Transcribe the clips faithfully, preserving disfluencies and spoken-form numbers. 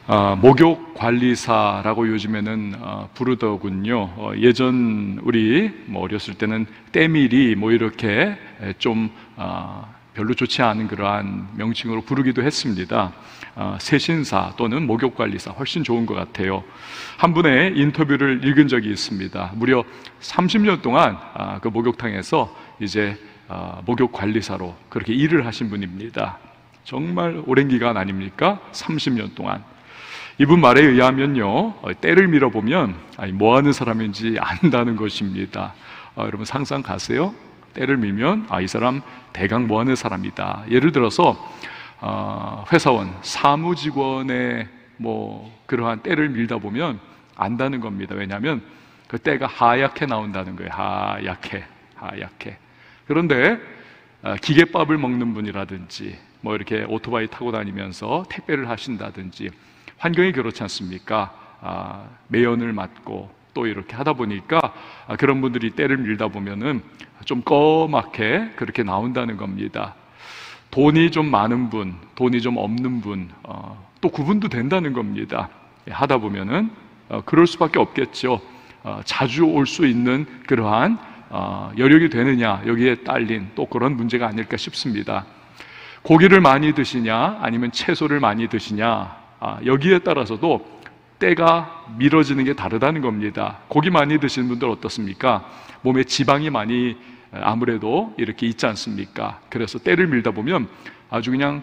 어, 목욕 관리사라고 요즘에는 어, 부르더군요. 어, 예전 우리 뭐 어렸을 때는 때밀이 뭐 이렇게 좀 어, 별로 좋지 않은 그러한 명칭으로 부르기도 했습니다. 어, 세신사 또는 목욕 관리사 훨씬 좋은 것 같아요. 한 분의 인터뷰를 읽은 적이 있습니다. 무려 삼십 년 동안 어, 그 목욕탕에서 이제 어, 목욕 관리사로 그렇게 일을 하신 분입니다. 정말 오랜 기간 아닙니까? 삼십 년 동안. 이분 말에 의하면요, 때를 밀어보면 뭐 하는 사람인지 안다는 것입니다. 어, 여러분 상상 가세요? 때를 밀면 아, 이 사람 대강 뭐 하는 사람이다. 예를 들어서 어, 회사원, 사무직원의 뭐 그러한 때를 밀다 보면 안다는 겁니다. 왜냐하면 그 때가 하얗게 나온다는 거예요. 하얗게, 하얗게. 그런데 어, 기계밥을 먹는 분이라든지 뭐 이렇게 오토바이 타고 다니면서 택배를 하신다든지 환경이 그렇지 않습니까? 아, 매연을 맡고 또 이렇게 하다 보니까 아, 그런 분들이 때를 밀다 보면은 좀 꺼맣게 그렇게 나온다는 겁니다. 돈이 좀 많은 분, 돈이 좀 없는 분, 어, 또 구분도 된다는 겁니다. 하다 보면은 어, 그럴 수밖에 없겠죠. 어, 자주 올 수 있는 그러한 어, 여력이 되느냐, 여기에 딸린 또 그런 문제가 아닐까 싶습니다. 고기를 많이 드시냐 아니면 채소를 많이 드시냐, 아, 여기에 따라서도 때가 미뤄지는 게 다르다는 겁니다. 고기 많이 드시는 분들 어떻습니까? 몸에 지방이 많이 아무래도 이렇게 있지 않습니까? 그래서 때를 밀다 보면 아주 그냥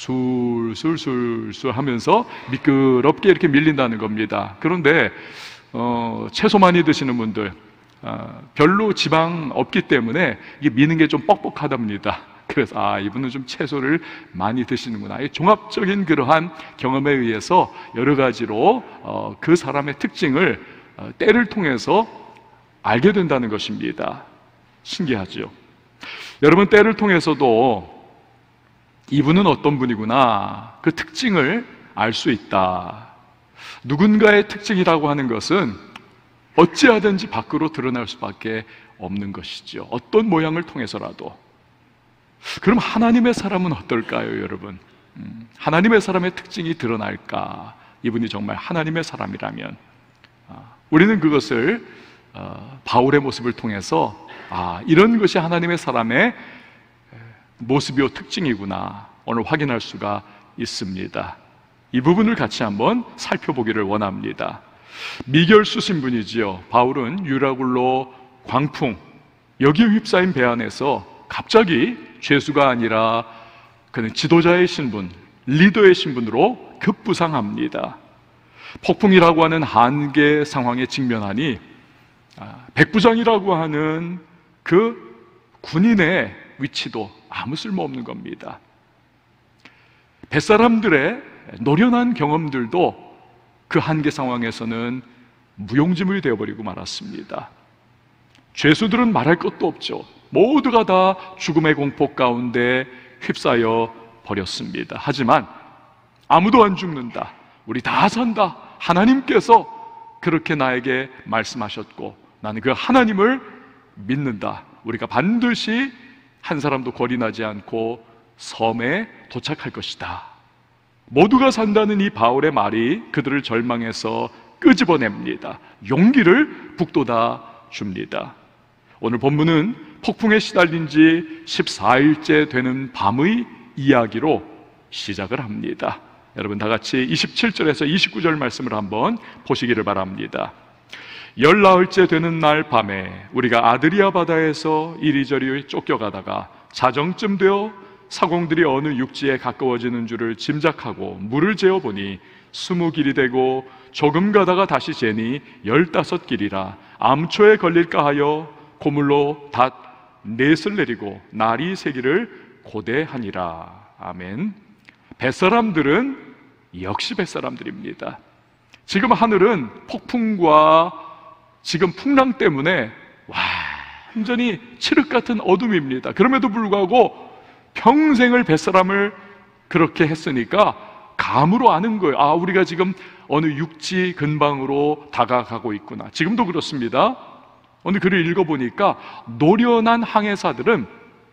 술술술술 하면서 미끄럽게 이렇게 밀린다는 겁니다. 그런데 어, 채소 많이 드시는 분들 어, 별로 지방 없기 때문에 이게 미는 게 좀 뻑뻑하답니다. 그래서 아, 이분은 좀 채소를 많이 드시는구나. 이 종합적인 그러한 경험에 의해서 여러 가지로 어, 그 사람의 특징을 어, 때를 통해서 알게 된다는 것입니다. 신기하죠? 여러분, 때를 통해서도 이분은 어떤 분이구나, 그 특징을 알 수 있다. 누군가의 특징이라고 하는 것은 어찌하든지 밖으로 드러날 수밖에 없는 것이죠. 어떤 모양을 통해서라도. 그럼 하나님의 사람은 어떨까요, 여러분? 음, 하나님의 사람의 특징이 드러날까? 이분이 정말 하나님의 사람이라면 아, 우리는 그것을 어, 바울의 모습을 통해서 아, 이런 것이 하나님의 사람의 모습이요 특징이구나 오늘 확인할 수가 있습니다. 이 부분을 같이 한번 살펴보기를 원합니다. 미결수신 분이지요. 바울은 유라굴로 광풍, 여기에 휩싸인 배 안에서 갑자기 죄수가 아니라 그는 지도자의 신분, 리더의 신분으로 급부상합니다. 폭풍이라고 하는 한계 상황에 직면하니 백부장이라고 하는 그 군인의 위치도 아무 쓸모없는 겁니다. 뱃사람들의 노련한 경험들도 그 한계 상황에서는 무용지물이 되어버리고 말았습니다. 죄수들은 말할 것도 없죠. 모두가 다 죽음의 공포 가운데 휩싸여 버렸습니다. 하지만 아무도 안 죽는다, 우리 다 산다, 하나님께서 그렇게 나에게 말씀하셨고 나는 그 하나님을 믿는다, 우리가 반드시 한 사람도 거리 나지 않고 섬에 도착할 것이다. 모두가 산다는 이 바울의 말이 그들을 절망에서 끄집어냅니다. 용기를 북돋아 줍니다. 오늘 본문은 폭풍에 시달린 지 십사 일째 되는 밤의 이야기로 시작을 합니다. 여러분 다 같이 이십칠 절에서 이십구 절 말씀을 한번 보시기를 바랍니다. 열나흘째 되는 날 밤에 우리가 아드리아 바다에서 이리저리 쫓겨가다가 자정쯤 되어 사공들이 어느 육지에 가까워지는 줄을 짐작하고 물을 재어보니 스무 길이 되고 조금 가다가 다시 재니 열다섯 길이라 암초에 걸릴까 하여 고물로 닷 넷을 내리고 날이 새기를 고대하니라. 아멘. 뱃사람들은 역시 뱃사람들입니다. 지금 하늘은 폭풍과 지금 풍랑 때문에 완전히 칠흑 같은 어둠입니다. 그럼에도 불구하고 평생을 뱃사람을 그렇게 했으니까 감으로 아는 거예요. 아, 우리가 지금 어느 육지 근방으로 다가가고 있구나. 지금도 그렇습니다. 오늘 글을 읽어보니까 노련한 항해사들은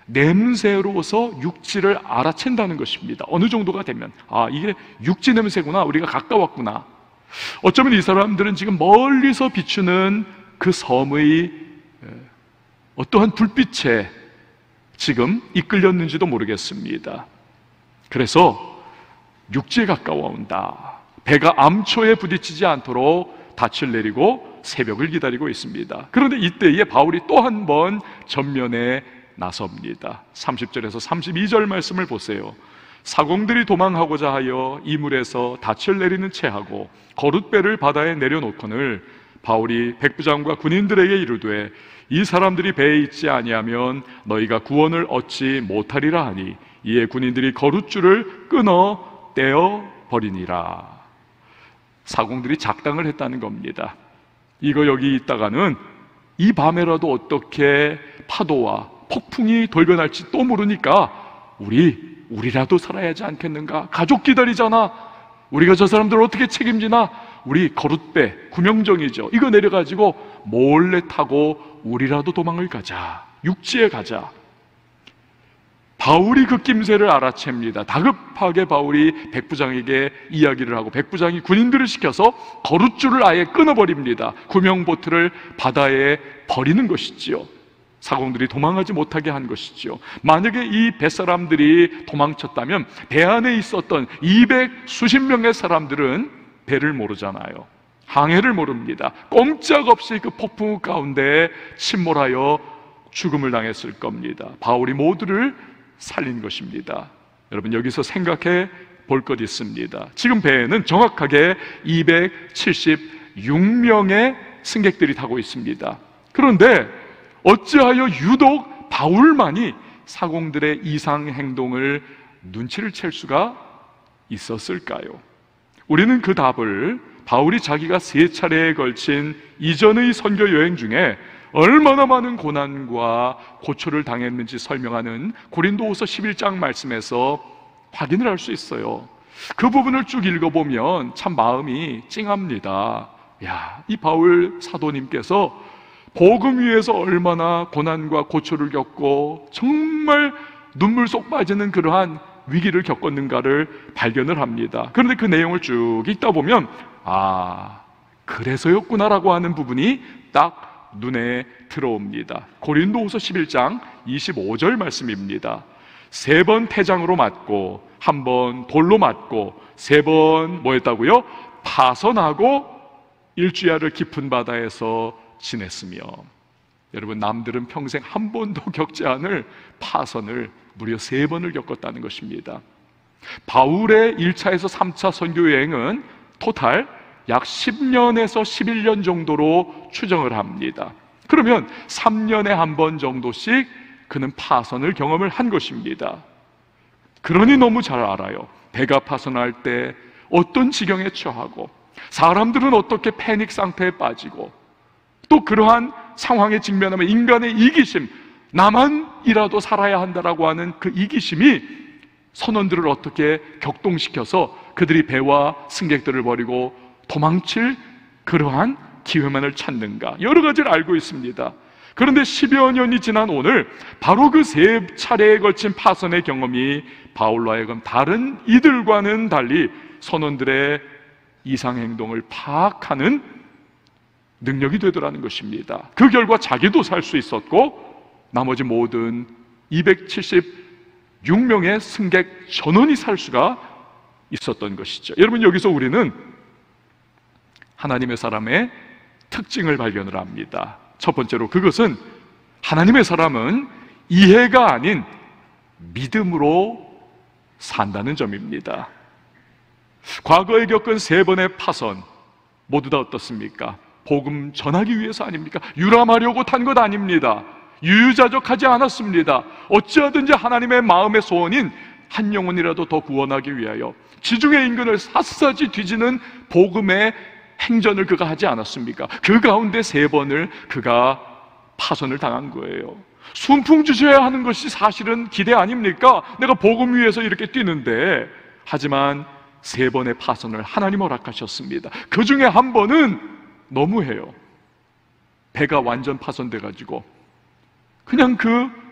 냄새로서 육지를 알아챈다는 것입니다. 어느 정도가 되면 아, 이게 육지 냄새구나, 우리가 가까웠구나. 어쩌면 이 사람들은 지금 멀리서 비추는 그 섬의 어떠한 불빛에 지금 이끌렸는지도 모르겠습니다. 그래서 육지에 가까워온다. 배가 암초에 부딪히지 않도록 닻을 내리고 새벽을 기다리고 있습니다. 그런데 이때에 바울이 또 한 번 전면에 나섭니다. 삼십 절에서 삼십이 절 말씀을 보세요. 사공들이 도망하고자 하여 이물에서 닻을 내리는 채하고 거룻배를 바다에 내려놓거늘 바울이 백부장과 군인들에게 이르되 이 사람들이 배에 있지 아니하면 너희가 구원을 얻지 못하리라 하니 이에 군인들이 거룻줄을 끊어 떼어 버리니라. 사공들이 작당을 했다는 겁니다. 이거 여기 있다가는 이 밤에라도 어떻게 파도와 폭풍이 돌변할지 또 모르니까 우리 우리라도 살아야 하지 않겠는가? 가족 기다리잖아. 우리가 저 사람들을 어떻게 책임지나? 우리 거룻배, 구명정이죠, 이거 내려가지고 몰래 타고 우리라도 도망을 가자, 육지에 가자. 바울이 그 낌새를 알아챕니다. 다급하게 바울이 백부장에게 이야기를 하고 백부장이 군인들을 시켜서 거룻줄을 아예 끊어버립니다. 구명보트를 바다에 버리는 것이지요. 사공들이 도망하지 못하게 한 것이죠. 만약에 이 뱃사람들이 도망쳤다면 배 안에 있었던 이백 수십 명의 사람들은 배를 모르잖아요. 항해를 모릅니다. 꼼짝없이 그 폭풍 가운데 침몰하여 죽음을 당했을 겁니다. 바울이 모두를 살린 것입니다. 여러분, 여기서 생각해 볼 것 있습니다. 지금 배에는 정확하게 이백칠십육 명의 승객들이 타고 있습니다. 그런데 어찌하여 유독 바울만이 사공들의 이상 행동을 눈치를 챌 수가 있었을까요? 우리는 그 답을 바울이 자기가 세 차례에 걸친 이전의 선교 여행 중에 얼마나 많은 고난과 고초를 당했는지 설명하는 고린도후서 십일 장 말씀에서 확인을 할 수 있어요. 그 부분을 쭉 읽어보면 참 마음이 찡합니다. 야, 이 바울 사도님께서 복음 위에서 얼마나 고난과 고초를 겪고 정말 눈물 속 빠지는 그러한 위기를 겪었는가를 발견을 합니다. 그런데 그 내용을 쭉 읽다 보면 아, 그래서였구나라고 하는 부분이 딱 눈에 들어옵니다. 고린도후서 십일 장 이십오 절 말씀입니다. 세 번 태장으로 맞고 한 번 돌로 맞고 세 번 뭐였다고요? 파선하고 일주야를 깊은 바다에서 지냈으며. 여러분, 남들은 평생 한 번도 겪지 않을 파선을 무려 세 번을 겪었다는 것입니다. 바울의 일 차에서 삼 차 선교 여행은 토탈 약 십 년에서 십일 년 정도로 추정을 합니다. 그러면 삼 년에 한 번 정도씩 그는 파선을 경험을 한 것입니다. 그러니 너무 잘 알아요. 배가 파선할 때 어떤 지경에 처하고 사람들은 어떻게 패닉 상태에 빠지고 또 그러한 상황에 직면하면 인간의 이기심, 나만이라도 살아야 한다라고 하는 그 이기심이 선원들을 어떻게 격동시켜서 그들이 배와 승객들을 버리고 도망칠 그러한 기회만을 찾는가, 여러 가지를 알고 있습니다. 그런데 십여 년이 지난 오늘 바로 그 세 차례에 걸친 파선의 경험이 바울로 하여금 다른 이들과는 달리 선원들의 이상행동을 파악하는 능력이 되더라는 것입니다. 그 결과 자기도 살 수 있었고 나머지 모든 이백칠십육 명의 승객 전원이 살 수가 있었던 것이죠. 여러분, 여기서 우리는 하나님의 사람의 특징을 발견을 합니다. 첫 번째로 그것은 하나님의 사람은 이해가 아닌 믿음으로 산다는 점입니다. 과거에 겪은 세 번의 파선 모두 다 어떻습니까? 복음 전하기 위해서 아닙니까? 유람하려고 탄 것 아닙니다. 유유자적하지 않았습니다. 어찌하든지 하나님의 마음의 소원인 한 영혼이라도 더 구원하기 위하여 지중해 인근을 샅샅이 뒤지는 복음의 행전을 그가 하지 않았습니까? 그 가운데 세 번을 그가 파선을 당한 거예요. 순풍 주셔야 하는 것이 사실은 기대 아닙니까? 내가 복음 위해서 이렇게 뛰는데. 하지만 세 번의 파선을 하나님 허락하셨습니다. 그 중에 한 번은 너무해요. 배가 완전 파선돼 가지고 그냥 그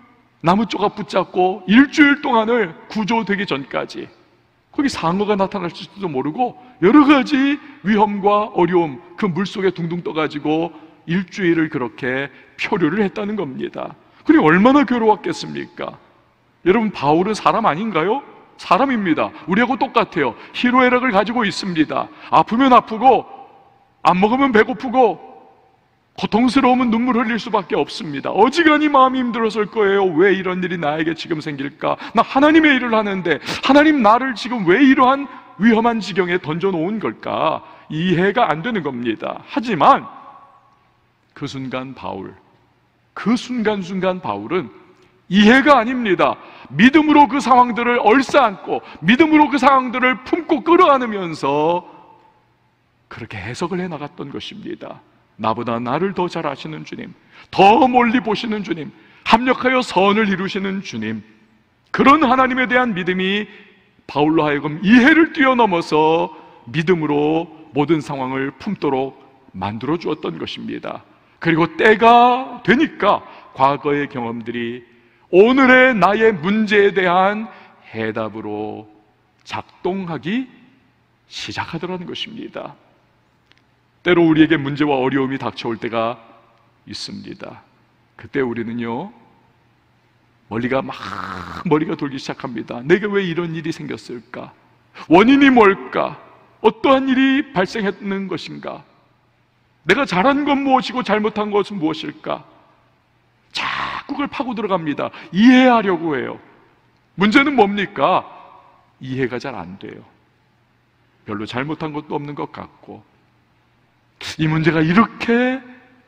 나무 조각 붙잡고 일주일 동안을 구조되기 전까지 거기 상어가 나타날지도 모르고 여러 가지 위험과 어려움, 그 물속에 둥둥 떠가지고 일주일을 그렇게 표류를 했다는 겁니다. 그리고 얼마나 괴로웠겠습니까? 여러분, 바울은 사람 아닌가요? 사람입니다. 우리하고 똑같아요. 희로애락을 가지고 있습니다. 아프면 아프고 안 먹으면 배고프고 고통스러우면 눈물 흘릴 수밖에 없습니다. 어지간히 마음이 힘들었을 거예요. 왜 이런 일이 나에게 지금 생길까? 나 하나님의 일을 하는데 하나님 나를 지금 왜 이러한 위험한 지경에 던져놓은 걸까? 이해가 안 되는 겁니다. 하지만 그 순간 바울, 그 순간순간 바울은 이해가 아닙니다. 믿음으로 그 상황들을 얼싸안고 믿음으로 그 상황들을 품고 끌어안으면서 그렇게 해석을 해나갔던 것입니다. 나보다 나를 더 잘 아시는 주님, 더 멀리 보시는 주님, 합력하여 선을 이루시는 주님, 그런 하나님에 대한 믿음이 바울로 하여금 이해를 뛰어넘어서 믿음으로 모든 상황을 품도록 만들어 주었던 것입니다. 그리고 때가 되니까 과거의 경험들이 오늘의 나의 문제에 대한 해답으로 작동하기 시작하더라는 것입니다. 때로 우리에게 문제와 어려움이 닥쳐올 때가 있습니다. 그때 우리는요, 머리가 막 머리가 돌기 시작합니다. 내게 왜 이런 일이 생겼을까? 원인이 뭘까? 어떠한 일이 발생했는 것인가? 내가 잘한 건 무엇이고 잘못한 것은 무엇일까? 자꾸 그걸 파고 들어갑니다. 이해하려고 해요. 문제는 뭡니까? 이해가 잘 안 돼요. 별로 잘못한 것도 없는 것 같고, 이 문제가 이렇게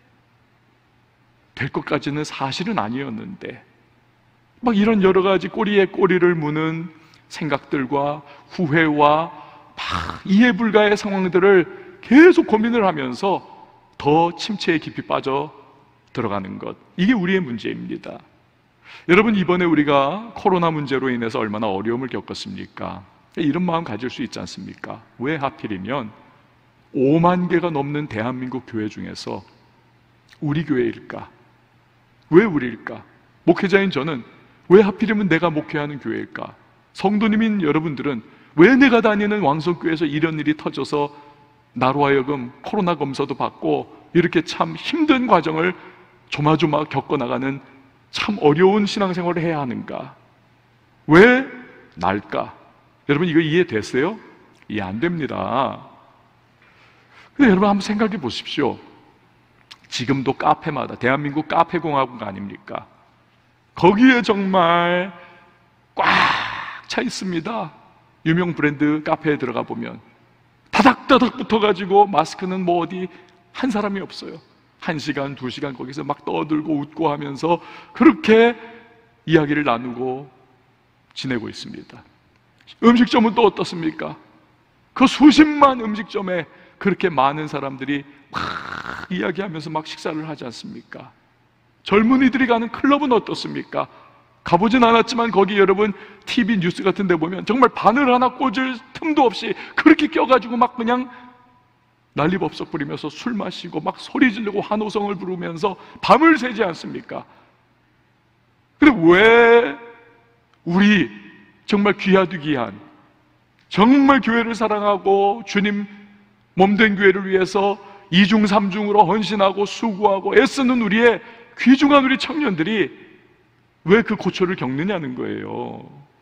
될 것까지는 사실은 아니었는데, 막 이런 여러 가지 꼬리에 꼬리를 무는 생각들과 후회와 막 이해 불가의 상황들을 계속 고민을 하면서 더 침체에 깊이 빠져 들어가는 것, 이게 우리의 문제입니다. 여러분, 이번에 우리가 코로나 문제로 인해서 얼마나 어려움을 겪었습니까? 이런 마음 가질 수 있지 않습니까? 왜 하필이면 오만 개가 넘는 대한민국 교회 중에서 우리 교회일까? 왜 우리일까? 목회자인 저는 왜 하필이면 내가 목회하는 교회일까? 성도님인 여러분들은 왜 내가 다니는 왕성교회에서 이런 일이 터져서 나로 하여금 코로나 검사도 받고 이렇게 참 힘든 과정을 조마조마 겪어나가는 참 어려운 신앙생활을 해야 하는가? 왜 날까? 여러분, 이거 이해됐어요? 이해 안 됩니다. 근데 여러분 한번 생각해 보십시오. 지금도 카페마다, 대한민국 카페공화국 아닙니까? 거기에 정말 꽉 차 있습니다. 유명 브랜드 카페에 들어가 보면 다닥다닥 붙어가지고 마스크는 뭐 어디 한 사람이 없어요. 한 시간, 두 시간 거기서 막 떠들고 웃고 하면서 그렇게 이야기를 나누고 지내고 있습니다. 음식점은 또 어떻습니까? 그 수십만 음식점에 그렇게 많은 사람들이 막 이야기하면서 막 식사를 하지 않습니까? 젊은이들이 가는 클럽은 어떻습니까? 가보진 않았지만 거기 여러분 티비 뉴스 같은 데 보면 정말 바늘 하나 꽂을 틈도 없이 그렇게 껴가지고 막 그냥 난리법석 부리면서 술 마시고 막 소리 지르고 환호성을 부르면서 밤을 새지 않습니까? 근데 왜 우리 정말 귀하디 귀한, 정말 교회를 사랑하고 주님 몸된 교회를 위해서 이중 삼중으로 헌신하고 수고하고 애쓰는 우리의 귀중한 우리 청년들이 왜 그 고초를 겪느냐는 거예요.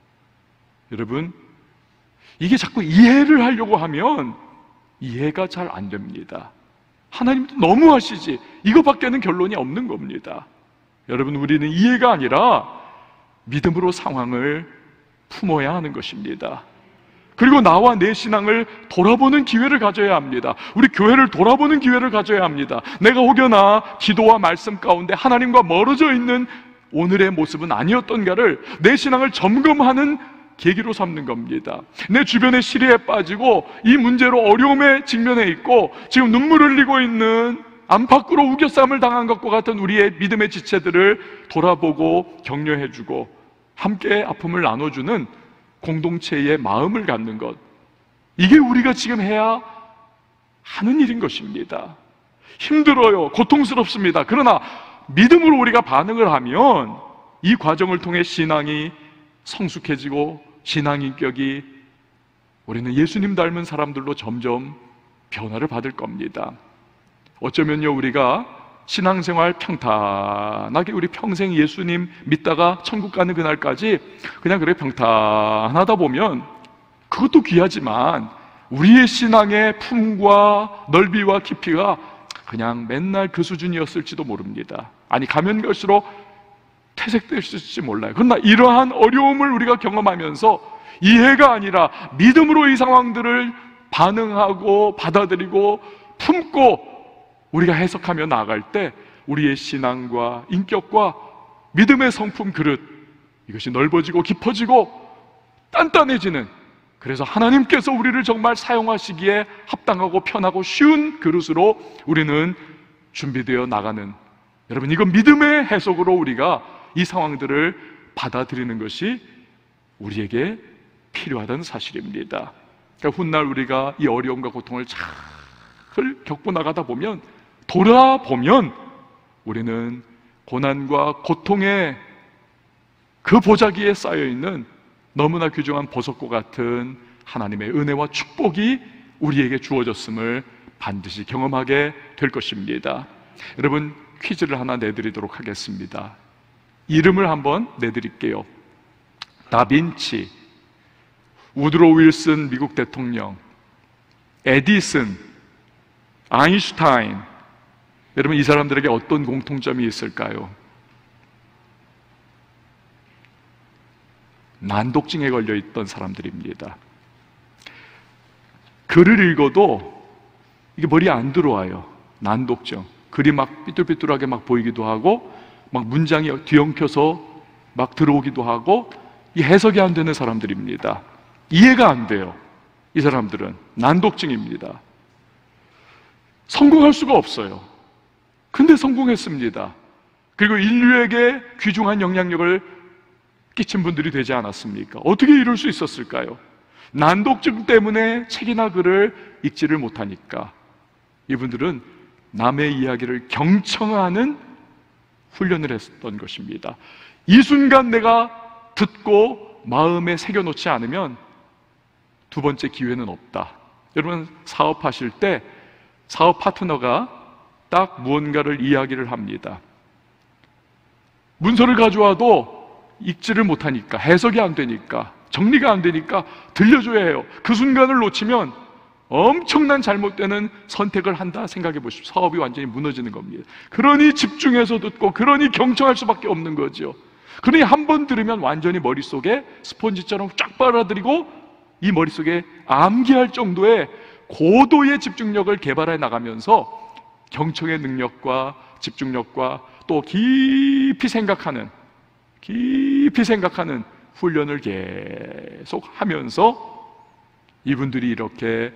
여러분, 이게 자꾸 이해를 하려고 하면 이해가 잘 안 됩니다. 하나님도 너무 하시지, 이거밖에는 결론이 없는 겁니다. 여러분, 우리는 이해가 아니라 믿음으로 상황을 품어야 하는 것입니다. 그리고 나와 내 신앙을 돌아보는 기회를 가져야 합니다. 우리 교회를 돌아보는 기회를 가져야 합니다. 내가 혹여나 기도와 말씀 가운데 하나님과 멀어져 있는 오늘의 모습은 아니었던가를 내 신앙을 점검하는 계기로 삼는 겁니다. 내 주변의 시리에 빠지고 이 문제로 어려움에 직면해 있고 지금 눈물 흘리고 있는 안팎으로 우겨쌈을 당한 것과 같은 우리의 믿음의 지체들을 돌아보고 격려해주고 함께 아픔을 나눠주는 공동체의 마음을 갖는 것, 이게 우리가 지금 해야 하는 일인 것입니다. 힘들어요. 고통스럽습니다. 그러나 믿음으로 우리가 반응을 하면 이 과정을 통해 신앙이 성숙해지고 신앙 인격이 우리는 예수님 닮은 사람들로 점점 변화를 받을 겁니다. 어쩌면요, 우리가 신앙생활 평탄하게 우리 평생 예수님 믿다가 천국 가는 그날까지 그냥 그래 평탄하다 보면 그것도 귀하지만 우리의 신앙의 품과 넓이와 깊이가 그냥 맨날 그 수준이었을지도 모릅니다. 아니, 가면 갈수록 퇴색됐을지 몰라요. 그러나 이러한 어려움을 우리가 경험하면서 이해가 아니라 믿음으로 이 상황들을 반응하고 받아들이고 품고 우리가 해석하며 나아갈 때 우리의 신앙과 인격과 믿음의 성품 그릇, 이것이 넓어지고 깊어지고 단단해지는, 그래서 하나님께서 우리를 정말 사용하시기에 합당하고 편하고 쉬운 그릇으로 우리는 준비되어 나가는, 여러분, 이건 믿음의 해석으로 우리가 이 상황들을 받아들이는 것이 우리에게 필요하다는 사실입니다. 그러니까 훗날 우리가 이 어려움과 고통을 잘 겪고 나가다 보면, 돌아보면 우리는 고난과 고통의 그 보자기에 쌓여있는 너무나 귀중한 보석과 같은 하나님의 은혜와 축복이 우리에게 주어졌음을 반드시 경험하게 될 것입니다. 여러분, 퀴즈를 하나 내드리도록 하겠습니다. 이름을 한번 내드릴게요. 다빈치, 우드로 윌슨 미국 대통령, 에디슨, 아인슈타인. 여러분, 이 사람들에게 어떤 공통점이 있을까요? 난독증에 걸려있던 사람들입니다. 글을 읽어도 이게 머리에 안 들어와요. 난독증. 글이 막 삐뚤삐뚤하게 막 보이기도 하고 막 문장이 뒤엉켜서 막 들어오기도 하고, 이 해석이 안 되는 사람들입니다. 이해가 안 돼요. 이 사람들은 난독증입니다. 성공할 수가 없어요. 근데 성공했습니다. 그리고 인류에게 귀중한 영향력을 끼친 분들이 되지 않았습니까? 어떻게 이럴 수 있었을까요? 난독증 때문에 책이나 글을 읽지를 못하니까 이분들은 남의 이야기를 경청하는 훈련을 했던 것입니다. 이 순간 내가 듣고 마음에 새겨놓지 않으면 두 번째 기회는 없다. 여러분, 사업하실 때 사업 파트너가 딱 무언가를 이야기를 합니다. 문서를 가져와도 읽지를 못하니까, 해석이 안 되니까, 정리가 안 되니까 들려줘야 해요. 그 순간을 놓치면 엄청난 잘못되는 선택을 한다 생각해 보십시오. 사업이 완전히 무너지는 겁니다. 그러니 집중해서 듣고, 그러니 경청할 수밖에 없는 거죠. 그러니 한 번 들으면 완전히 머릿속에 스펀지처럼 쫙 빨아들이고 이 머릿속에 암기할 정도의 고도의 집중력을 개발해 나가면서 경청의 능력과 집중력과 또 깊이 생각하는 깊이 생각하는 훈련을 계속 하면서 이분들이 이렇게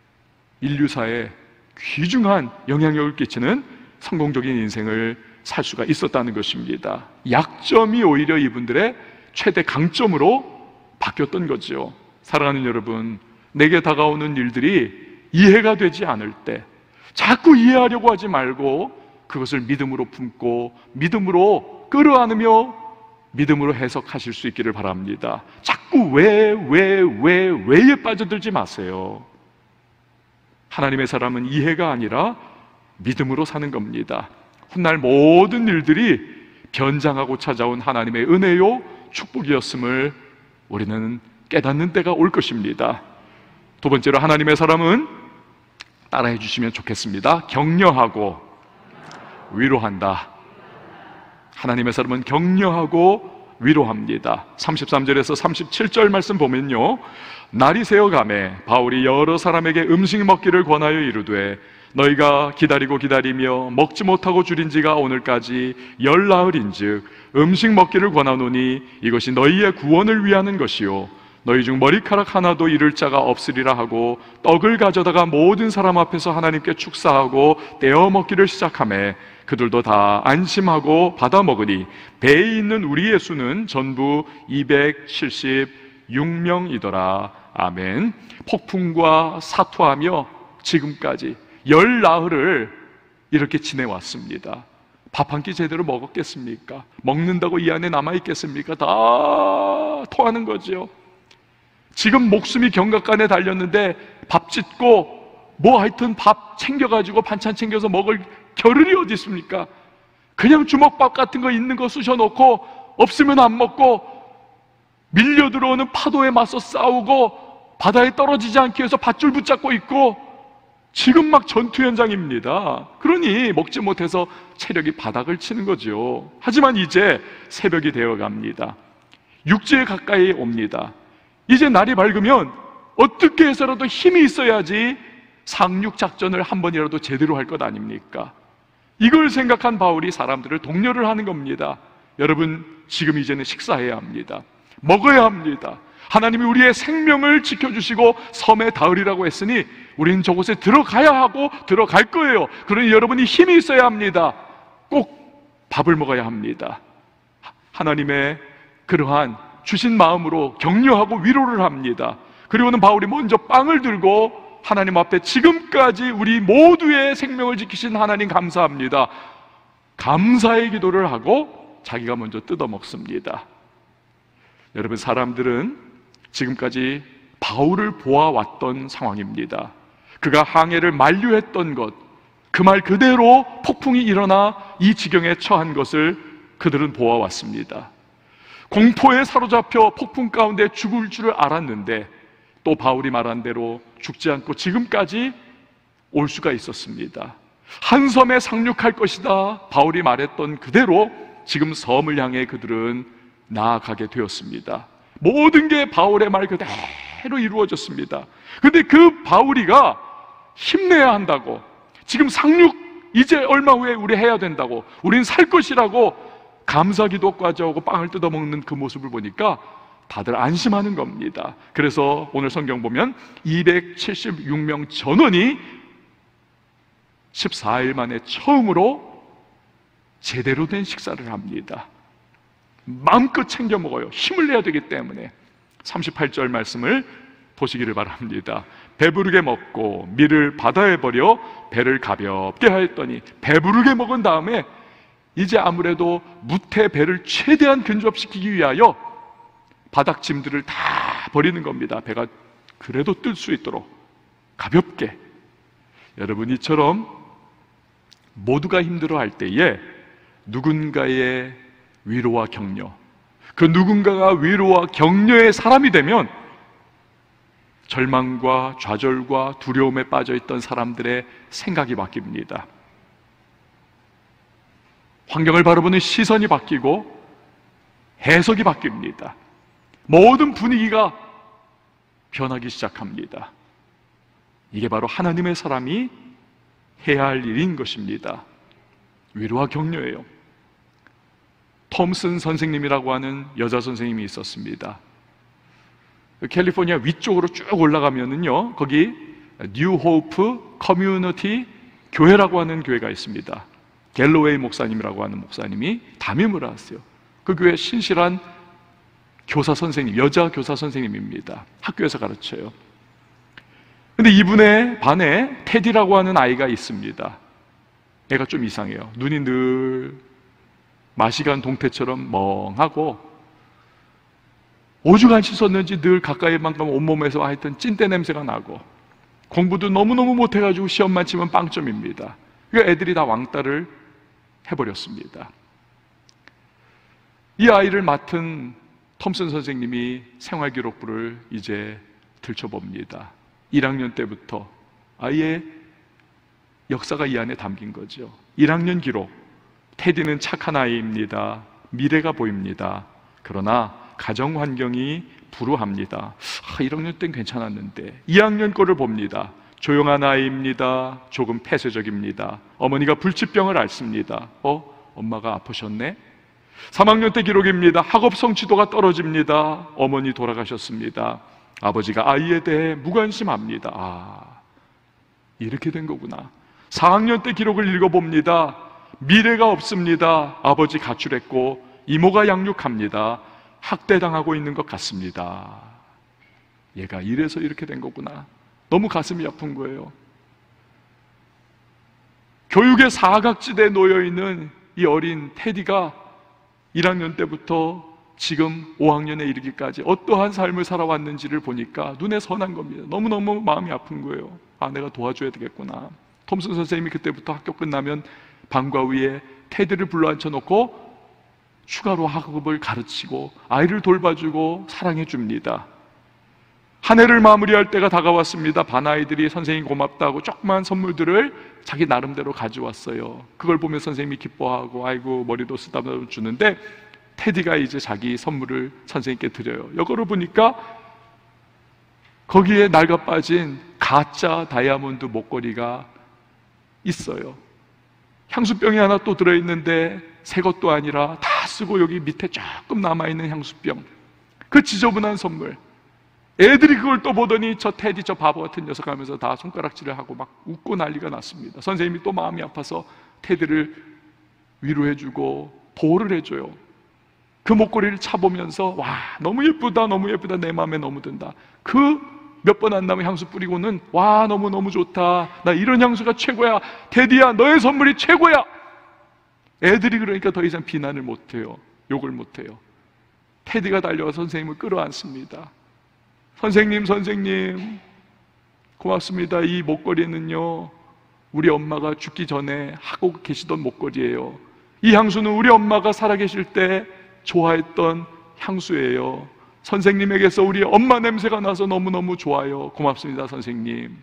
인류사에 귀중한 영향력을 끼치는 성공적인 인생을 살 수가 있었다는 것입니다. 약점이 오히려 이분들의 최대 강점으로 바뀌었던 거죠. 사랑하는 여러분, 내게 다가오는 일들이 이해가 되지 않을 때 자꾸 이해하려고 하지 말고 그것을 믿음으로 품고 믿음으로 끌어안으며 믿음으로 해석하실 수 있기를 바랍니다. 자꾸 왜, 왜, 왜, 왜에 빠져들지 마세요. 하나님의 사람은 이해가 아니라 믿음으로 사는 겁니다. 훗날 모든 일들이 변장하고 찾아온 하나님의 은혜요 축복이었음을 우리는 깨닫는 때가 올 것입니다. 두 번째로, 하나님의 사람은 따라해 주시면 좋겠습니다. 격려하고 위로한다. 하나님의 사람은 격려하고 위로합니다. 삼십삼 절에서 삼십칠 절 말씀 보면요, 날이 새어가매 바울이 여러 사람에게 음식 먹기를 권하여 이르되 너희가 기다리고 기다리며 먹지 못하고 줄인 지가 오늘까지 열 나흘인즉 음식 먹기를 권하노니 이것이 너희의 구원을 위하는 것이요 너희 중 머리카락 하나도 잃을 자가 없으리라 하고 떡을 가져다가 모든 사람 앞에서 하나님께 축사하고 떼어 먹기를 시작하매 그들도 다 안심하고 받아 먹으니 배에 있는 우리의 수는 전부 이백칠십육 명이더라. 아멘. 폭풍과 사투하며 지금까지 열 나흘을 이렇게 지내왔습니다. 밥 한 끼 제대로 먹었겠습니까? 먹는다고 이 안에 남아있겠습니까? 다 토하는 거죠. 지금 목숨이 경각간에 달렸는데 밥 짓고 뭐 하여튼 밥 챙겨가지고 반찬 챙겨서 먹을 겨를이 어디 있습니까? 그냥 주먹밥 같은 거 있는 거 쑤셔놓고 없으면 안 먹고 밀려 들어오는 파도에 맞서 싸우고 바다에 떨어지지 않기 위해서 밧줄 붙잡고 있고 지금 막 전투 현장입니다. 그러니 먹지 못해서 체력이 바닥을 치는 거죠. 하지만 이제 새벽이 되어갑니다. 육지에 가까이 옵니다. 이제 날이 밝으면 어떻게 해서라도 힘이 있어야지 상륙 작전을 한 번이라도 제대로 할 것 아닙니까? 이걸 생각한 바울이 사람들을 독려를 하는 겁니다. 여러분, 지금 이제는 식사해야 합니다. 먹어야 합니다. 하나님이 우리의 생명을 지켜주시고 섬에 닿으리라고 했으니 우리는 저곳에 들어가야 하고 들어갈 거예요. 그러니 여러분이 힘이 있어야 합니다. 꼭 밥을 먹어야 합니다. 하나님의 그러한 주신 마음으로 격려하고 위로를 합니다. 그리고는 바울이 먼저 빵을 들고 하나님 앞에 지금까지 우리 모두의 생명을 지키신 하나님 감사합니다. 감사의 기도를 하고 자기가 먼저 뜯어 먹습니다. 여러분, 사람들은 지금까지 바울을 보아왔던 상황입니다. 그가 항해를 만류했던 것, 그 말 그대로 폭풍이 일어나 이 지경에 처한 것을 그들은 보아왔습니다. 공포에 사로잡혀 폭풍 가운데 죽을 줄을 알았는데 또 바울이 말한 대로 죽지 않고 지금까지 올 수가 있었습니다. 한 섬에 상륙할 것이다, 바울이 말했던 그대로 지금 섬을 향해 그들은 나아가게 되었습니다. 모든 게 바울의 말 그대로 이루어졌습니다. 그런데 그 바울이가 힘내야 한다고, 지금 상륙 이제 얼마 후에 우리 해야 된다고, 우린 살 것이라고 감사기도까지 하고 빵을 뜯어먹는 그 모습을 보니까 다들 안심하는 겁니다. 그래서 오늘 성경 보면 이백칠십육 명 전원이 십사 일 만에 처음으로 제대로 된 식사를 합니다. 마음껏 챙겨 먹어요. 힘을 내야 되기 때문에. 삼십팔 절 말씀을 보시기를 바랍니다. 배부르게 먹고 밀을 바다에 버려 배를 가볍게 하였더니, 배부르게 먹은 다음에 이제 아무래도 무태 배를 최대한 근접시키기 위하여 바닥짐들을 다 버리는 겁니다. 배가 그래도 뜰 수 있도록 가볍게. 여러분, 이처럼 모두가 힘들어할 때에 누군가의 위로와 격려, 그 누군가가 위로와 격려의 사람이 되면 절망과 좌절과 두려움에 빠져있던 사람들의 생각이 바뀝니다. 환경을 바라보는 시선이 바뀌고 해석이 바뀝니다. 모든 분위기가 변하기 시작합니다. 이게 바로 하나님의 사람이 해야 할 일인 것입니다. 위로와 격려예요. 톰슨 선생님이라고 하는 여자 선생님이 있었습니다. 캘리포니아 위쪽으로 쭉 올라가면은요, 거기 뉴 호프 커뮤니티 교회라고 하는 교회가 있습니다. 갤로웨이 목사님이라고 하는 목사님이 담임을 하세요. 그 교회 신실한 교사 선생님, 여자 교사 선생님입니다. 학교에서 가르쳐요. 근데 이분의 반에 테디라고 하는 아이가 있습니다. 애가 좀 이상해요. 눈이 늘 마시간 동태처럼 멍하고 오죽 안 씻었는지 늘 가까이만 가면 온몸에서 하여튼 찐때 냄새가 나고, 공부도 너무너무 못해가지고 시험만 치면 빵점입니다. 그러니까 애들이 다 왕따를 해버렸습니다. 이 아이를 맡은 톰슨 선생님이 생활기록부를 이제 들춰봅니다. 일 학년 때부터 아이의 역사가 이 안에 담긴 거죠. 일 학년 기록. 테디는 착한 아이입니다. 미래가 보입니다. 그러나 가정 환경이 불우합니다. 아, 일 학년 땐 괜찮았는데. 이 학년 거를 봅니다. 조용한 아이입니다. 조금 폐쇄적입니다. 어머니가 불치병을 앓습니다. 어? 엄마가 아프셨네? 삼 학년 때 기록입니다. 학업 성취도가 떨어집니다. 어머니 돌아가셨습니다. 아버지가 아이에 대해 무관심합니다. 아, 이렇게 된 거구나. 사 학년 때 기록을 읽어봅니다. 미래가 없습니다. 아버지 가출했고 이모가 양육합니다. 학대당하고 있는 것 같습니다. 얘가 이래서 이렇게 된 거구나. 너무 가슴이 아픈 거예요. 교육의 사각지대에 놓여있는 이 어린 테디가 일 학년 때부터 지금 오 학년에 이르기까지 어떠한 삶을 살아왔는지를 보니까 눈에 선한 겁니다. 너무너무 마음이 아픈 거예요. 아, 내가 도와줘야 되겠구나. 톰슨 선생님이 그때부터 학교 끝나면 방과 위에 테디를 불러 앉혀놓고 추가로 학업을 가르치고 아이를 돌봐주고 사랑해줍니다. 한 해를 마무리할 때가 다가왔습니다. 반 아이들이 선생님 고맙다고 조그만 선물들을 자기 나름대로 가져왔어요. 그걸 보면 선생님이 기뻐하고 아이고 머리도 쓰다듬어 주는데 테디가 이제 자기 선물을 선생님께 드려요. 이거를 보니까 거기에 낡아 빠진 가짜 다이아몬드 목걸이가 있어요. 향수병이 하나 또 들어있는데 새 것도 아니라 다 쓰고 여기 밑에 조금 남아있는 향수병, 그 지저분한 선물. 애들이 그걸 또 보더니 저 테디 저 바보 같은 녀석 하면서 다 손가락질을 하고 막 웃고 난리가 났습니다. 선생님이 또 마음이 아파서 테디를 위로해주고 보호를 해줘요. 그 목걸이를 차보면서 와, 너무 예쁘다, 너무 예쁘다, 내 마음에 너무 든다. 그 몇 번 안 남은 향수 뿌리고는 와, 너무너무 좋다, 나 이런 향수가 최고야, 테디야 너의 선물이 최고야. 애들이 그러니까 더 이상 비난을 못해요. 욕을 못해요. 테디가 달려와 선생님을 끌어안습니다. 선생님, 선생님 고맙습니다. 이 목걸이는요, 우리 엄마가 죽기 전에 하고 계시던 목걸이에요. 이 향수는 우리 엄마가 살아계실 때 좋아했던 향수예요. 선생님에게서 우리 엄마 냄새가 나서 너무너무 좋아요. 고맙습니다, 선생님.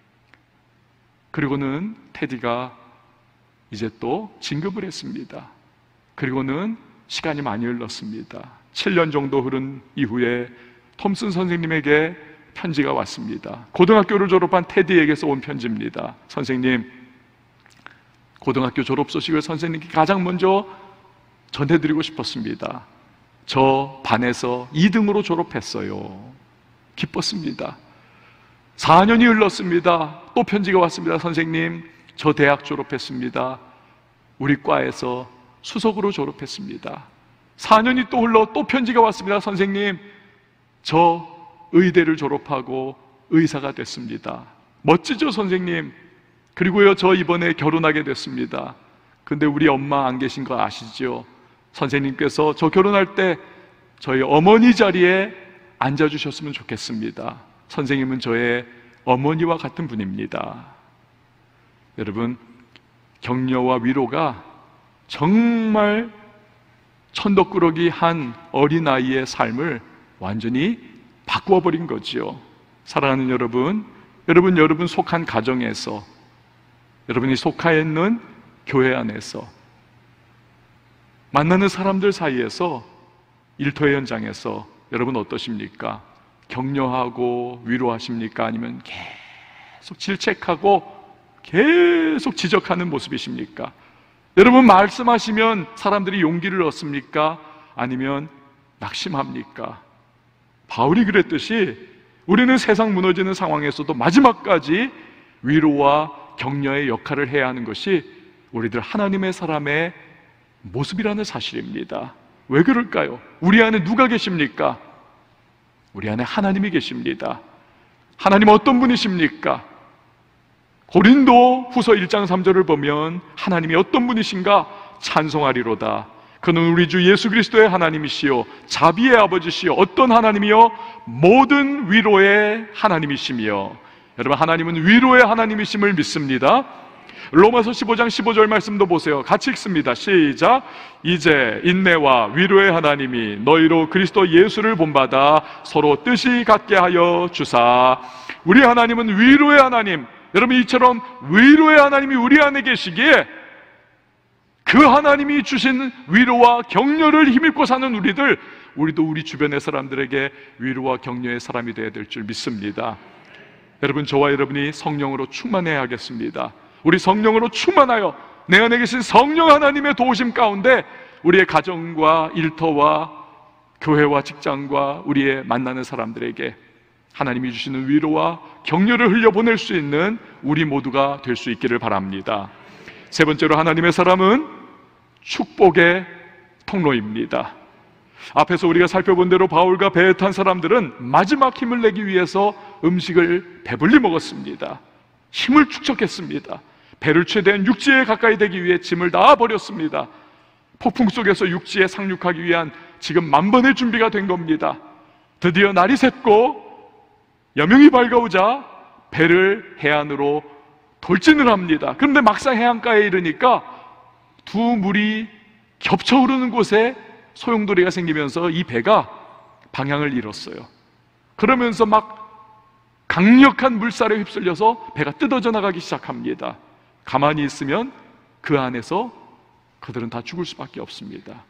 그리고는 테디가 이제 또 진급을 했습니다. 그리고는 시간이 많이 흘렀습니다. 칠 년 정도 흐른 이후에 톰슨 선생님에게 편지가 왔습니다. 고등학교를 졸업한 테디에게서 온 편지입니다. 선생님, 고등학교 졸업 소식을 선생님께 가장 먼저 전해드리고 싶었습니다. 저 반에서 이 등으로 졸업했어요. 기뻤습니다. 사 년이 흘렀습니다. 또 편지가 왔습니다. 선생님, 저 대학 졸업했습니다. 우리 과에서 수석으로 졸업했습니다. 사 년이 또 흘러 또 편지가 왔습니다. 선생님, 저 의대를 졸업하고 의사가 됐습니다. 멋지죠, 선생님? 그리고요, 저 이번에 결혼하게 됐습니다. 근데 우리 엄마 안 계신 거 아시죠? 선생님께서 저 결혼할 때 저희 어머니 자리에 앉아주셨으면 좋겠습니다. 선생님은 저의 어머니와 같은 분입니다. 여러분, 격려와 위로가 정말 천덕꾸러기 한 어린아이의 삶을 완전히 바꾸어버린 거지요. 사랑하는 여러분, 여러분, 여러분 속한 가정에서, 여러분이 속해 있는 교회 안에서, 만나는 사람들 사이에서, 일터의 현장에서 여러분 어떠십니까? 격려하고 위로하십니까? 아니면 계속 질책하고 계속 지적하는 모습이십니까? 여러분 말씀하시면 사람들이 용기를 얻습니까? 아니면 낙심합니까? 바울이 그랬듯이 우리는 세상 무너지는 상황에서도 마지막까지 위로와 격려의 역할을 해야 하는 것이 우리들 하나님의 사람의 모습이라는 사실입니다. 왜 그럴까요? 우리 안에 누가 계십니까? 우리 안에 하나님이 계십니다. 하나님 어떤 분이십니까? 고린도 후서 일 장 삼 절을 보면 하나님이 어떤 분이신가 찬송하리로다. 그는 우리 주 예수 그리스도의 하나님이시요 자비의 아버지시요 어떤 하나님이요? 모든 위로의 하나님이시며. 여러분, 하나님은 위로의 하나님이심을 믿습니다. 로마서 십오 장 십오 절 말씀도 보세요. 같이 읽습니다. 시작. 이제 인내와 위로의 하나님이 너희로 그리스도 예수를 본받아 서로 뜻이 같게 하여 주사. 우리 하나님은 위로의 하나님. 여러분, 이처럼 위로의 하나님이 우리 안에 계시기에 그 하나님이 주신 위로와 격려를 힘입고 사는 우리들, 우리도 우리 주변의 사람들에게 위로와 격려의 사람이 되어야 될 줄 믿습니다. 여러분, 저와 여러분이 성령으로 충만해야 하겠습니다. 우리 성령으로 충만하여 내 안에 계신 성령 하나님의 도우심 가운데 우리의 가정과 일터와 교회와 직장과 우리의 만나는 사람들에게 하나님이 주시는 위로와 격려를 흘려보낼 수 있는 우리 모두가 될 수 있기를 바랍니다. 세 번째로, 하나님의 사람은 축복의 통로입니다. 앞에서 우리가 살펴본 대로 바울과 배에 탄 사람들은 마지막 힘을 내기 위해서 음식을 배불리 먹었습니다. 힘을 축적했습니다. 배를 최대한 육지에 가까이 되기 위해 짐을 다 버렸습니다. 폭풍 속에서 육지에 상륙하기 위한 지금 만번의 준비가 된 겁니다. 드디어 날이 샜고 여명이 밝아오자 배를 해안으로 돌진을 합니다. 그런데 막상 해안가에 이르니까 두 물이 겹쳐 흐르는 곳에 소용돌이가 생기면서 이 배가 방향을 잃었어요. 그러면서 막 강력한 물살에 휩쓸려서 배가 뜯어져 나가기 시작합니다. 가만히 있으면 그 안에서 그들은 다 죽을 수밖에 없습니다.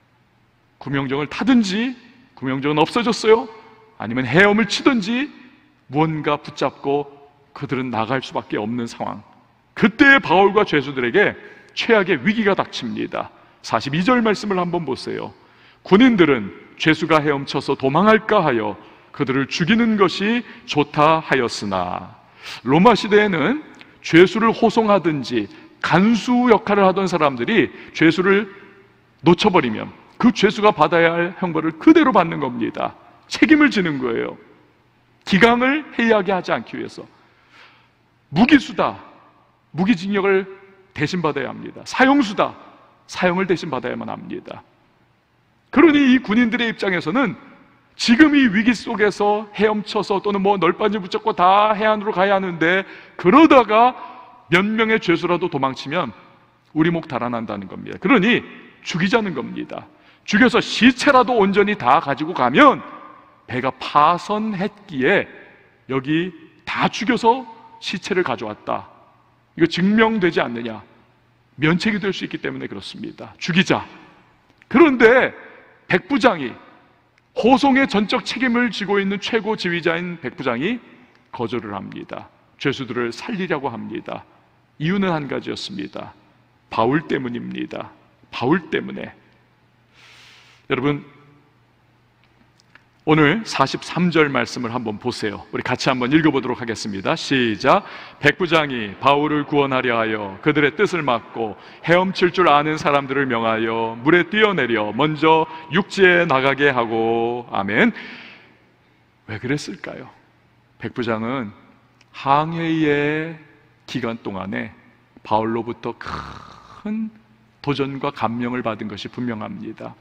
구명정을 타든지, 구명정은 없어졌어요. 아니면 헤엄을 치든지 무언가 붙잡고 그들은 나갈 수밖에 없는 상황. 그때 바울과 죄수들에게 최악의 위기가 닥칩니다. 사십이 절 말씀을 한번 보세요. 군인들은 죄수가 헤엄쳐서 도망할까 하여 그들을 죽이는 것이 좋다 하였으나, 로마 시대에는 죄수를 호송하든지 간수 역할을 하던 사람들이 죄수를 놓쳐버리면 그 죄수가 받아야 할 형벌을 그대로 받는 겁니다. 책임을 지는 거예요. 기강을 해이하게 하지 않기 위해서. 무기수다, 무기징역을 대신 받아야 합니다. 사형수다, 사형을 대신 받아야만 합니다. 그러니 이 군인들의 입장에서는 지금 이 위기 속에서 헤엄쳐서 또는 뭐 널빤지 붙잡고 다 해안으로 가야 하는데, 그러다가 몇 명의 죄수라도 도망치면 우리 목 달아난다는 겁니다. 그러니 죽이자는 겁니다. 죽여서 시체라도 온전히 다 가지고 가면 배가 파선했기에 여기 다 죽여서 시체를 가져왔다, 이거 증명되지 않느냐, 면책이 될 수 있기 때문에 그렇습니다. 죽이자. 그런데 백부장이, 호송의 전적 책임을 지고 있는 최고 지휘자인 백부장이 거절을 합니다. 죄수들을 살리려고 합니다. 이유는 한 가지였습니다. 바울 때문입니다. 바울 때문에. 여러분, 오늘 사십삼 절 말씀을 한번 보세요. 우리 같이 한번 읽어보도록 하겠습니다. 시작. 백부장이 바울을 구원하려 하여 그들의 뜻을 막고 헤엄칠 줄 아는 사람들을 명하여 물에 뛰어내려 먼저 육지에 나가게 하고. 아멘. 왜 그랬을까요? 백부장은 항해의 기간 동안에 바울로부터 큰 도전과 감명을 받은 것이 분명합니다.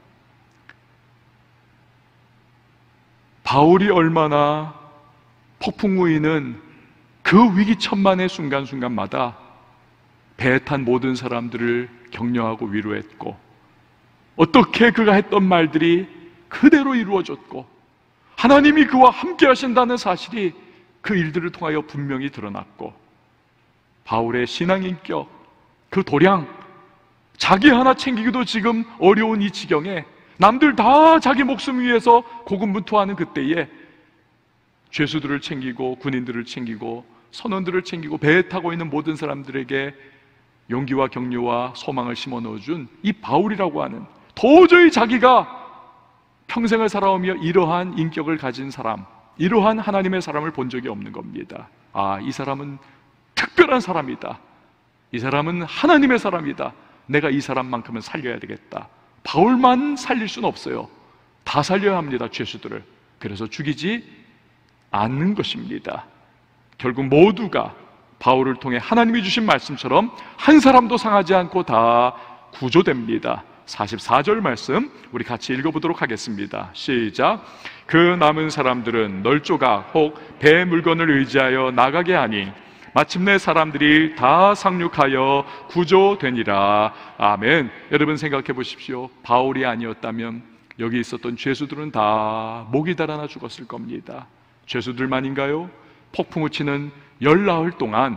바울이 얼마나 폭풍 우이는 그 위기천만의 순간순간마다 배에 탄 모든 사람들을 격려하고 위로했고, 어떻게 그가 했던 말들이 그대로 이루어졌고, 하나님이 그와 함께 하신다는 사실이 그 일들을 통하여 분명히 드러났고, 바울의 신앙인격, 그 도량, 자기 하나 챙기기도 지금 어려운 이 지경에 남들 다 자기 목숨 위해서 고군분투하는 그때에 죄수들을 챙기고 군인들을 챙기고 선원들을 챙기고 배에 타고 있는 모든 사람들에게 용기와 격려와 소망을 심어 넣어준 이 바울이라고 하는, 도저히 자기가 평생을 살아오며 이러한 인격을 가진 사람, 이러한 하나님의 사람을 본 적이 없는 겁니다. 아, 이 사람은 특별한 사람이다, 이 사람은 하나님의 사람이다, 내가 이 사람만큼은 살려야 되겠다. 바울만 살릴 수는 없어요. 다 살려야 합니다, 죄수들을. 그래서 죽이지 않는 것입니다. 결국 모두가 바울을 통해 하나님이 주신 말씀처럼 한 사람도 상하지 않고 다 구조됩니다. 사십사 절 말씀 우리 같이 읽어보도록 하겠습니다. 시작. 그 남은 사람들은 널조각 혹 배 물건을 의지하여 나가게 하니 마침내 사람들이 다 상륙하여 구조되니라. 아멘. 여러분 생각해 보십시오. 바울이 아니었다면 여기 있었던 죄수들은 다 목이 달아나 죽었을 겁니다. 죄수들만인가요? 폭풍우 치는 열나흘 동안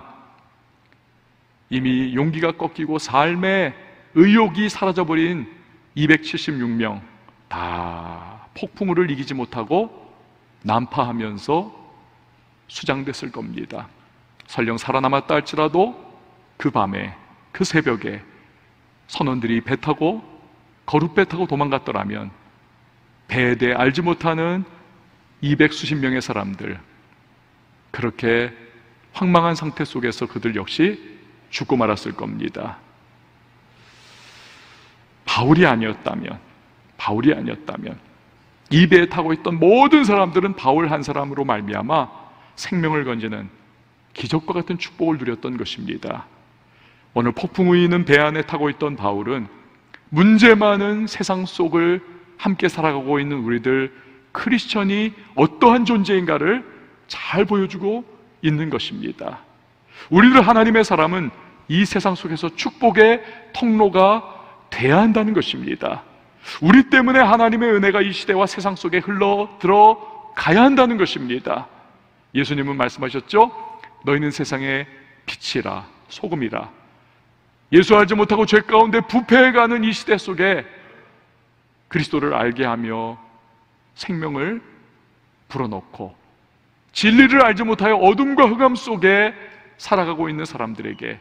이미 용기가 꺾이고 삶의 의욕이 사라져버린 이백칠십육 명 다 폭풍우를 이기지 못하고 난파하면서 수장됐을 겁니다. 설령 살아남았다 할지라도 그 밤에, 그 새벽에 선원들이 배 타고 거룻배 타고 도망갔더라면 배에 대해 알지 못하는 이백수십 명의 사람들, 그렇게 황망한 상태 속에서 그들 역시 죽고 말았을 겁니다. 바울이 아니었다면, 바울이 아니었다면 이 배에 타고 있던 모든 사람들은 바울 한 사람으로 말미암아 생명을 건지는 기적과 같은 축복을 누렸던 것입니다. 오늘 폭풍 우 있는 배 안에 타고 있던 바울은 문제 많은 세상 속을 함께 살아가고 있는 우리들 크리스천이 어떠한 존재인가를 잘 보여주고 있는 것입니다. 우리들 하나님의 사람은 이 세상 속에서 축복의 통로가 돼야 한다는 것입니다. 우리 때문에 하나님의 은혜가 이 시대와 세상 속에 흘러 들어가야 한다는 것입니다. 예수님은 말씀하셨죠? 너희는 세상의 빛이라, 소금이라. 예수 알지 못하고 죄 가운데 부패해가는 이 시대 속에 그리스도를 알게 하며 생명을 불어넣고 진리를 알지 못하여 어둠과 흑암 속에 살아가고 있는 사람들에게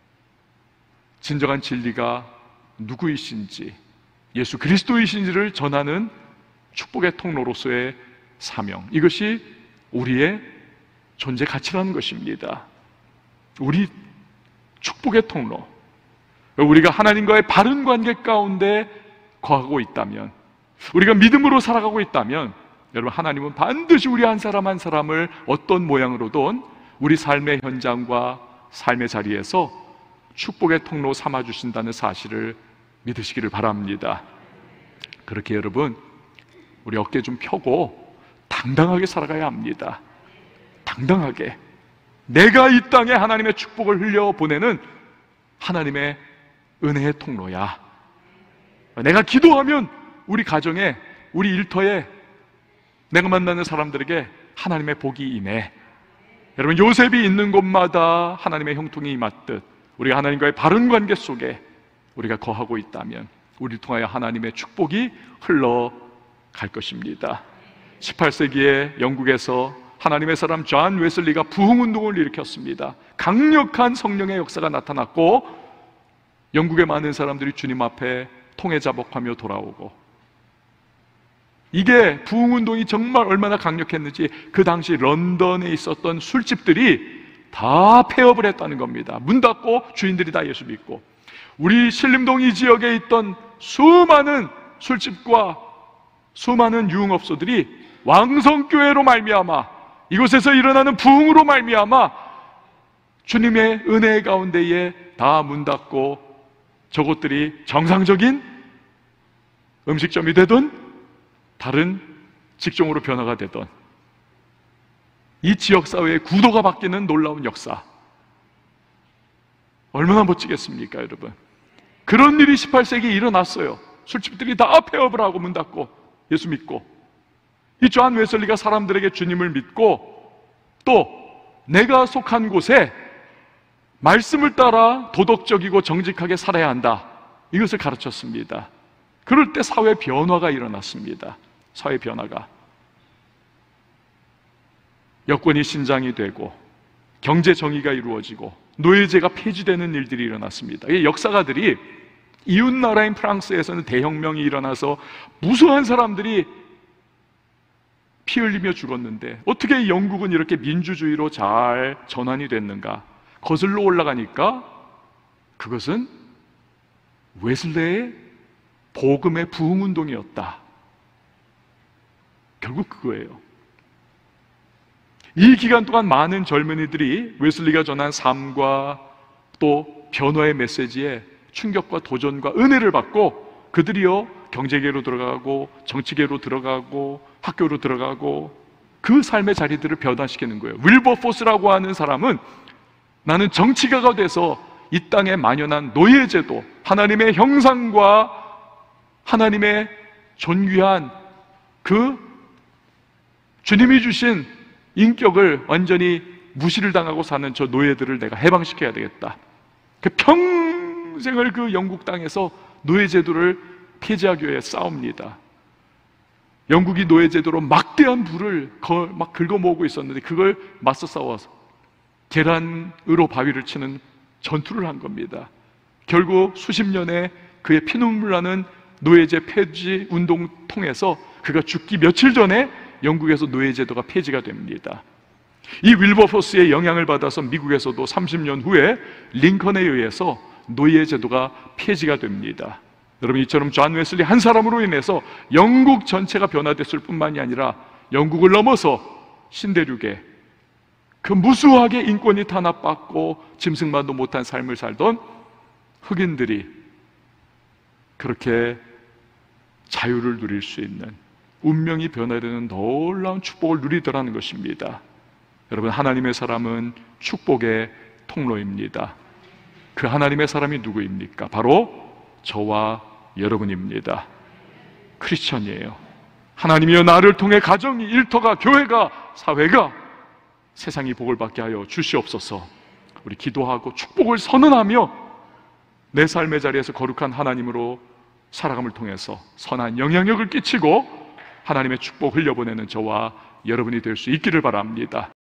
진정한 진리가 누구이신지, 예수 그리스도이신지를 전하는 축복의 통로로서의 사명, 이것이 우리의 존재 가치라는 것입니다. 우리 축복의 통로, 우리가 하나님과의 바른 관계 가운데 거하고 있다면, 우리가 믿음으로 살아가고 있다면, 여러분, 하나님은 반드시 우리 한 사람 한 사람을 어떤 모양으로든 우리 삶의 현장과 삶의 자리에서 축복의 통로 삼아주신다는 사실을 믿으시기를 바랍니다. 그렇게 여러분, 우리 어깨 좀 펴고 당당하게 살아가야 합니다. 당당하게 내가 이 땅에 하나님의 축복을 흘려보내는 하나님의 은혜의 통로야. 내가 기도하면 우리 가정에, 우리 일터에, 내가 만나는 사람들에게 하나님의 복이 임해. 여러분, 요셉이 있는 곳마다 하나님의 형통이 임했듯 우리가 하나님과의 바른 관계 속에 우리가 거하고 있다면 우리를 통하여 하나님의 축복이 흘러갈 것입니다. 십팔 세기에 영국에서 하나님의 사람 존 웨슬리가 부흥운동을 일으켰습니다. 강력한 성령의 역사가 나타났고 영국의 많은 사람들이 주님 앞에 통회자복하며 돌아오고, 이게 부흥운동이 정말 얼마나 강력했는지 그 당시 런던에 있었던 술집들이 다 폐업을 했다는 겁니다. 문 닫고 주인들이 다 예수 믿고, 우리 신림동 이 지역에 있던 수많은 술집과 수많은 유흥업소들이 왕성교회로 말미암아, 이곳에서 일어나는 부흥으로 말미암아 주님의 은혜 가운데에 다 문 닫고 저곳들이 정상적인 음식점이 되든 다른 직종으로 변화가 되던 이 지역사회의 구도가 바뀌는 놀라운 역사, 얼마나 멋지겠습니까 여러분? 그런 일이 십팔 세기에 일어났어요. 술집들이 다 폐업을 하고 문 닫고 예수 믿고, 이 존 웨슬리가 사람들에게 주님을 믿고 또 내가 속한 곳에 말씀을 따라 도덕적이고 정직하게 살아야 한다, 이것을 가르쳤습니다. 그럴 때 사회 변화가 일어났습니다. 사회 변화가, 여권이 신장이 되고 경제 정의가 이루어지고 노예제가 폐지되는 일들이 일어났습니다. 이 역사가들이 이웃나라인 프랑스에서는 대혁명이 일어나서 무수한 사람들이 피 흘리며 죽었는데 어떻게 영국은 이렇게 민주주의로 잘 전환이 됐는가? 거슬러 올라가니까 그것은 웨슬레의 복음의 부흥운동이었다. 결국 그거예요. 이 기간 동안 많은 젊은이들이 웨슬리가 전한 삶과 또 변화의 메시지에 충격과 도전과 은혜를 받고 그들이요 경제계로 들어가고 정치계로 들어가고 학교로 들어가고 그 삶의 자리들을 변화시키는 거예요. 윌버포스라고 하는 사람은 나는 정치가가 돼서 이 땅에 만연한 노예제도, 하나님의 형상과 하나님의 존귀한 그 주님이 주신 인격을 완전히 무시를 당하고 사는 저 노예들을 내가 해방시켜야 되겠다. 그 평생을 그 영국 땅에서 노예제도를 폐지하기 위해 싸웁니다. 영국이 노예제도로 막대한 부를 막 긁어모으고 있었는데 그걸 맞서 싸워서 계란으로 바위를 치는 전투를 한 겁니다. 결국 수십 년의 그의 피눈물 나는 노예제 폐지 운동 통해서 그가 죽기 며칠 전에 영국에서 노예제도가 폐지가 됩니다. 이 윌버포스의 영향을 받아서 미국에서도 삼십 년 후에 링컨에 의해서 노예제도가 폐지가 됩니다. 여러분, 이처럼 존 웨슬리 한 사람으로 인해서 영국 전체가 변화됐을 뿐만이 아니라 영국을 넘어서 신대륙에 그 무수하게 인권이 탄압받고 짐승만도 못한 삶을 살던 흑인들이 그렇게 자유를 누릴 수 있는, 운명이 변화되는 놀라운 축복을 누리더라는 것입니다. 여러분, 하나님의 사람은 축복의 통로입니다. 그 하나님의 사람이 누구입니까? 바로 저와 여러분입니다. 크리스천이에요. 하나님이여, 나를 통해 가정이, 일터가, 교회가, 사회가 세상이 복을 받게 하여 주시옵소서. 우리 기도하고 축복을 선언하며 내 삶의 자리에서 거룩한 하나님으로 살아감을 통해서 선한 영향력을 끼치고 하나님의 축복 흘려보내는 저와 여러분이 될 수 있기를 바랍니다.